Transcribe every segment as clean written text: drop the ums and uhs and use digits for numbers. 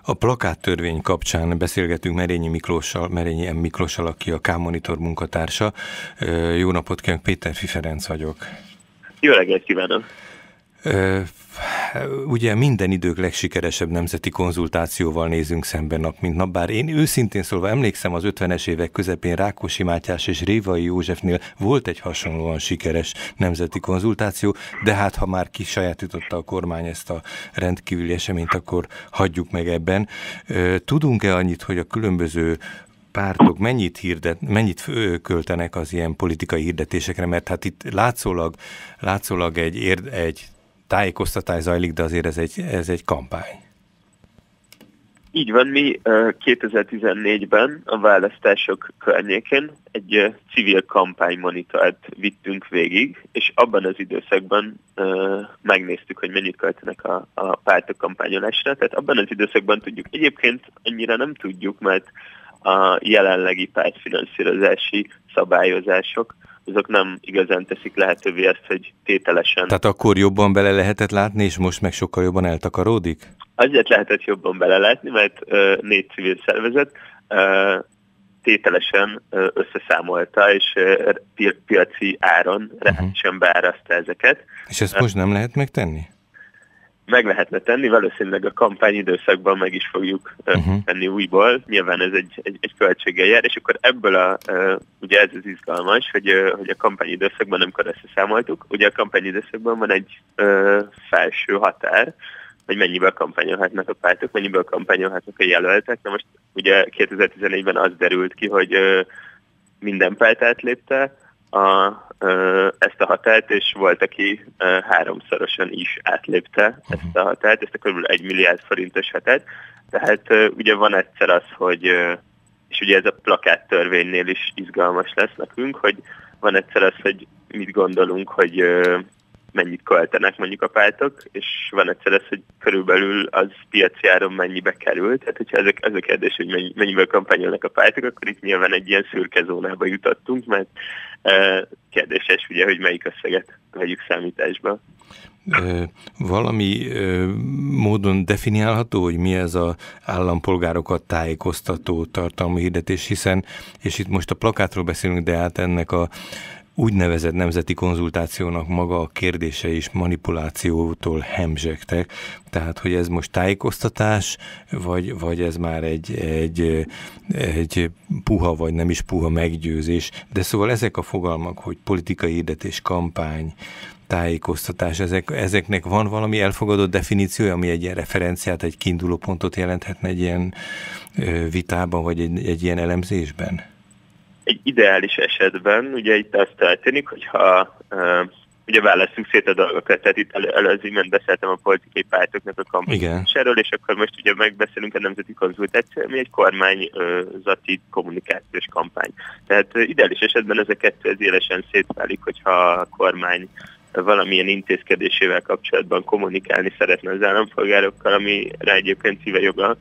A plakáttörvény kapcsán beszélgetünk Merényi M. Miklóssal, aki a K-Monitor munkatársa. Jó napot kívánok, Péterfi Ferenc vagyok. Jó reggelt kívánok! Ugye minden idők legsikeresebb nemzeti konzultációval nézünk szemben nap mint nap, bár én őszintén szólva emlékszem, az 50-es évek közepén Rákosi Mátyás és Révai Józsefnél volt egy hasonlóan sikeres nemzeti konzultáció, de hát ha már kisajátította a kormány ezt a rendkívüli eseményt, akkor hagyjuk meg ebben. Tudunk-e annyit, hogy a különböző pártok mennyit költenek az ilyen politikai hirdetésekre, mert hát itt látszólag egy tájékoztatás zajlik, de azért ez egy kampány. Így van, mi 2014-ben a választások környékén egy civil kampánymonitort vittünk végig, és abban az időszakban megnéztük, hogy mennyit költenek a pártok kampányolásra. Tehát abban az időszakban tudjuk. Egyébként annyira nem tudjuk, mert a jelenlegi pártfinanszírozási szabályozások azok nem igazán teszik lehetővé ezt, hogy tételesen... Tehát akkor jobban bele lehetett látni, és most meg sokkal jobban eltakaródik? Azért lehetett jobban belelátni, mert 4 civil szervezet tételesen összeszámolta, és piaci áron reálisan beárazta ezeket. És ezt most nem lehet megtenni? Meg lehetne tenni, valószínűleg a kampányidőszakban meg is fogjuk tenni újból. Nyilván ez egy költséggel jár, és akkor ebből ugye ez az izgalmas, hogy a kampányidőszakban, amikor összeszámoltuk, ugye a kampányidőszakban van egy felső határ, hogy mennyiből kampányolhatnak a pártok, mennyiből kampányolhatnak a jelöltek. Na most ugye 2014-ben az derült ki, hogy minden párt átlépte ezt a határt, és volt, aki 3-szorosan is átlépte ezt a határt, ezt a kb. 1 milliárd forintos határt. Tehát ugye van egyszer az, hogy, és ugye ez a plakáttörvénynél is izgalmas lesz nekünk, hogy van egyszer az, hogy mit gondolunk, hogy mennyit költenek mondjuk a pártok, és van egyszer az, hogy körülbelül az piaci áron mennyibe kerül. Tehát, hogyha ez a kérdés, hogy mennyiből kampányolnak a pártok, akkor itt nyilván egy ilyen szürke zónába jutottunk, mert kérdéses ugye, hogy melyik összeget vegyük számításba. Valami módon definiálható, hogy mi ez az állampolgárokat tájékoztató tartalmi hirdetés, hiszen, és itt most a plakátról beszélünk, de hát ennek a úgynevezett nemzeti konzultációnak maga a kérdése is manipulációtól hemzsegtek. Tehát, hogy ez most tájékoztatás, vagy ez már egy puha, vagy nem is puha meggyőzés. De szóval ezek a fogalmak, hogy politikai hirdetés, kampány, tájékoztatás, ezeknek van valami elfogadott definíciója, ami egy ilyen referenciát, egy kiinduló pontot jelenthetne egy ilyen vitában, vagy egy ilyen elemzésben? Egy ideális esetben, ugye itt azt történik, hogyha ugye választunk szét a dolgokat, tehát itt az imént beszéltem a politikai pártoknak a kampányásáról, és akkor most ugye megbeszélünk a nemzeti konzultáció, ami egy kormányzati kommunikációs kampány. Tehát ideális esetben ez a kettő élesen szétválik, hogyha a kormány valamilyen intézkedésével kapcsolatban kommunikálni szeretne az állampolgárokkal, ami rá egyébként szíve joga,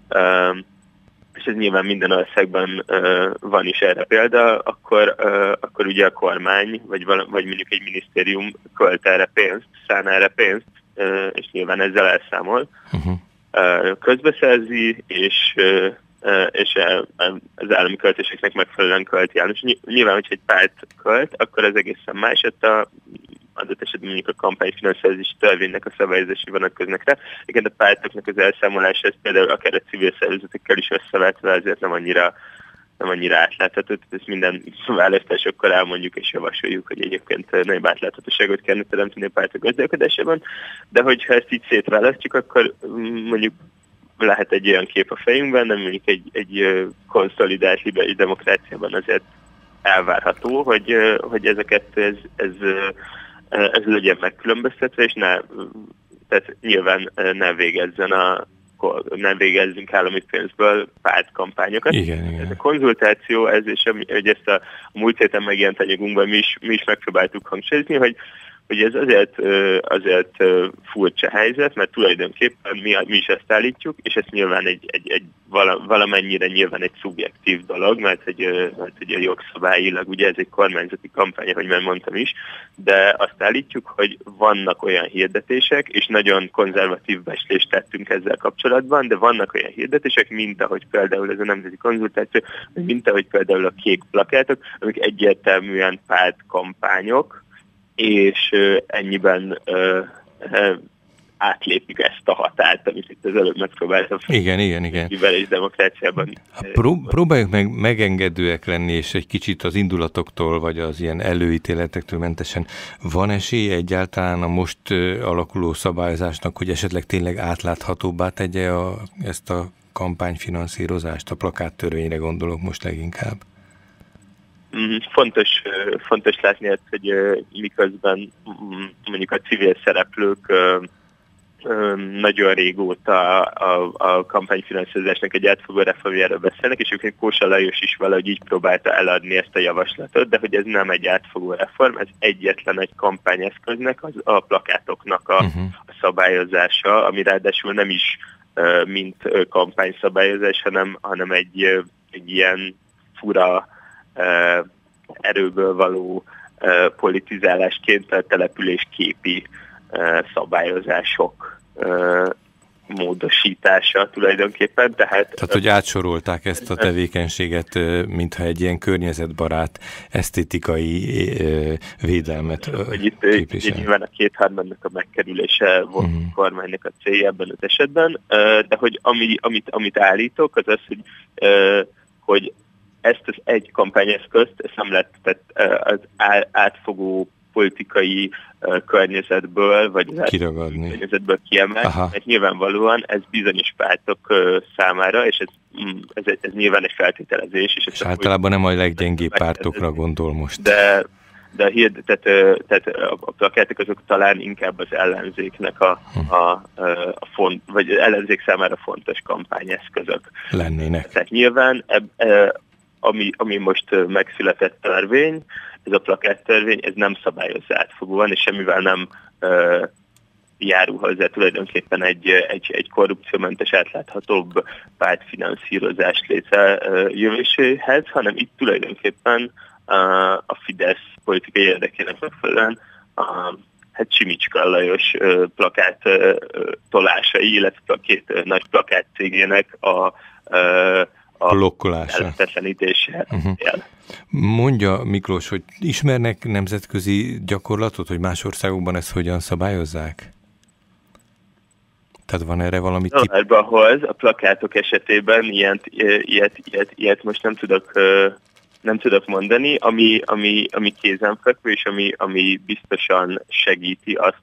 és ez nyilván minden országban van is erre példa, akkor ugye a kormány, vagy mondjuk egy minisztérium költ erre pénzt, szán erre pénzt, és nyilván ezzel elszámol. Közbeszerzi, és az állami költéseknek megfelelően költi el. És nyilván, hogyha egy párt költ, akkor ez egészen más, adott esetben mondjuk a kampányfinanszírozási törvénynek a szabályozási vonatkoznak rá. Igen, a pártoknak az elszámolása, ez például akár a civil szervezetekkel is összevetve, azért nem annyira átlátható. Ezt minden választásokkor elmondjuk és javasoljuk, hogy egyébként nagyobb átláthatóságot kellene teremteni a pártok gazdálkodásában. De hogyha ezt így szétválasztjuk, akkor mondjuk lehet egy olyan kép a fejünkben, nem mondjuk egy konszolidált liberális demokráciában azért elvárható, hogy ez a kettő, ez legyen megkülönböztetve, és tehát nyilván ne végezzünk állami pénzből pártkampányokat. Igen. Ez a konzultáció, hogy ezt a múlt héten megjelent anyagunkban mi is megpróbáltuk hangsúlyozni, hogy ez azért furcsa helyzet, mert tulajdonképpen mi is ezt állítjuk, és ez nyilván valamennyire nyilván egy szubjektív dolog, mert hogy a jogszabályilag ugye ez egy kormányzati kampány, ahogy már mondtam is, de azt állítjuk, hogy vannak olyan hirdetések, és nagyon konzervatív becslést tettünk ezzel kapcsolatban, de vannak olyan hirdetések, mint ahogy például ez a nemzeti konzultáció, mint ahogy például a kék plakátok, amik egyértelműen pártkampányok, és ennyiben átlépjük ezt a határt, amit itt az előbb megpróbáltam. Igen. És demokráciában. Próbáljuk meg megengedőek lenni, és egy kicsit az indulatoktól, vagy az ilyen előítéletektől mentesen. Van esélye egyáltalán a most alakuló szabályozásnak, hogy esetleg tényleg átláthatóbbá tegye ezt a kampányfinanszírozást? A plakáttörvényre gondolok most leginkább. Fontos látni ezt, hogy miközben mondjuk a civil szereplők nagyon régóta a kampányfinanszírozásnak egy átfogó reformjáról beszélnek, és egyébként Kósa Lajos is valahogy így próbálta eladni ezt a javaslatot, de hogy ez nem egy átfogó reform, ez egyetlen egy kampányeszköznek, a plakátoknak a szabályozása, ami ráadásul nem is mint kampányszabályozás, hanem egy ilyen fura erőből való politizálásként a településképi szabályozások módosítása tulajdonképpen. Tehát hogy átsorolták ezt a tevékenységet, mintha egy ilyen környezetbarát, esztétikai védelmet itt nyilván a kétharmadnak a megkerülése volt a kormánynak a célja ebben az esetben, de hogy amit állítok, az hogy ezt az egy kampányeszközt, ezt nem lehet az átfogó politikai környezetből, vagy az kiragadni. Környezetből kiemelni, mert nyilvánvalóan ez bizonyos pártok számára, és ez nyilván egy feltételezés. És általában nem a leggyengébb pártokra gondol most. De tehát a plakátok azok talán inkább az ellenzéknek vagy ellenzék számára fontos kampányeszközök lennének. Tehát nyilván ami most megszületett törvény, ez a plakáttörvény, ez nem szabályozza átfogóan, és semmivel nem járul hozzá tulajdonképpen egy korrupciómentes, átláthatóbb pártfinanszírozás létrejövéséhez, hanem itt tulajdonképpen a Fidesz politikai érdekének megfelelően Simicska Lajos plakát tolásai, illetve a két nagy plakát cégének a blokkolása. Mondja, Miklós, hogy ismernek nemzetközi gyakorlatot, hogy más országokban ezt hogyan szabályozzák? Tehát van erre valami tipp? Ahhoz a plakátok esetében ilyet most nem tudok mondani, ami kézenfekvő, és ami biztosan segíti azt,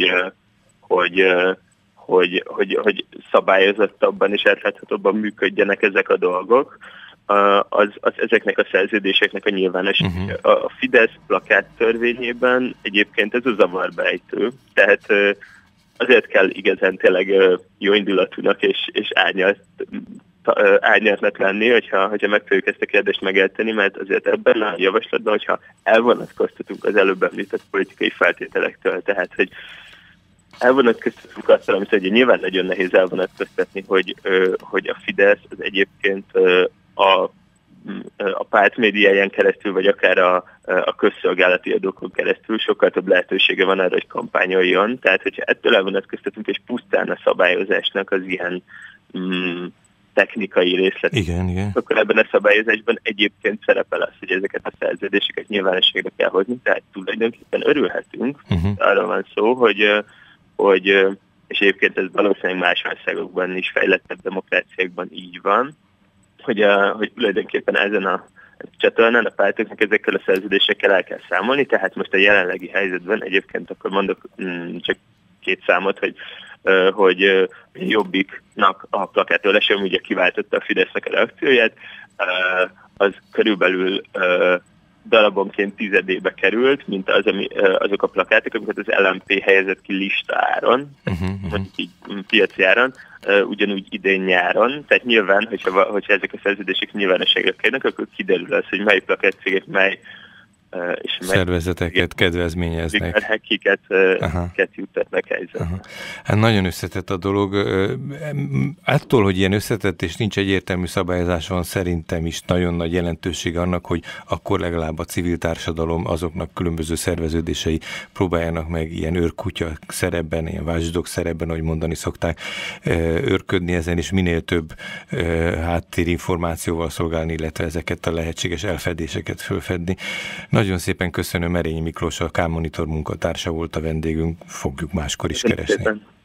hogy szabályozottabban és átláthatóbban működjenek ezek a dolgok, az ezeknek a szerződéseknek a nyilvános. A Fidesz plakáttörvényében egyébként ez a zavarbejtő, tehát azért kell igazán tényleg jóindulatúnak és árnyaltnak lenni, hogyha meg tudjuk ezt a kérdést megérteni, mert azért ebben a javaslatban, hogyha elvonatkoztatunk az előbb említett politikai feltételektől, tehát hogy elvonatkoztatunk attól, amit ugye nyilván nagyon nehéz elvonatkoztatni, hogy a Fidesz az egyébként a párt médiáján keresztül, vagy akár a közszolgálati adókon keresztül sokkal több lehetősége van arra, hogy kampányoljon. Tehát, hogyha ettől elvonatkoztatunk, és pusztán a szabályozásnak az ilyen technikai részlet, igen. Akkor ebben a szabályozásban egyébként szerepel az, hogy ezeket a szerződéseket nyilvánosságra kell hozni, tehát tulajdonképpen örülhetünk. Arról van szó, hogy és egyébként ez valószínűleg más országokban is, fejlettebb demokráciákban így van, hogy tulajdonképpen ezen a csatornán a pártoknak ezekkel a szerződésekkel el kell számolni, tehát most a jelenlegi helyzetben egyébként akkor mondok csak két számot, hogy Jobbiknak a plakátolása, ami ugye kiváltotta a Fidesznek a reakcióját, az körülbelül darabonként tizedébe került, mint azok a plakátok, amiket az LMP helyezett ki listáron, mondjuk így piaci áron, ugyanúgy idén nyáron. Tehát nyilván, hogyha ezek a szerződések nyilvánosságra kerülnek, akkor kiderül az, hogy mely plakátcégek, mely és szervezeteket kedvezményeznek. Kiket juttatnak helyzetbe. Hát nagyon összetett a dolog. Attól, hogy ilyen összetett és nincs egyértelmű szabályozás van, szerintem is nagyon nagy jelentőség annak, hogy akkor legalább a civil társadalom azoknak különböző szerveződései próbáljanak meg ilyen őrkutya szerepben, ilyen watchdog szerepben, ahogy mondani szokták, őrködni ezen, és minél több háttérinformációval szolgálni, illetve ezeket a lehetséges elfedéseket fölfedni. Nagyon szépen köszönöm, Erényi Miklós, a K-Monitor munkatársa volt a vendégünk, fogjuk máskor is keresni.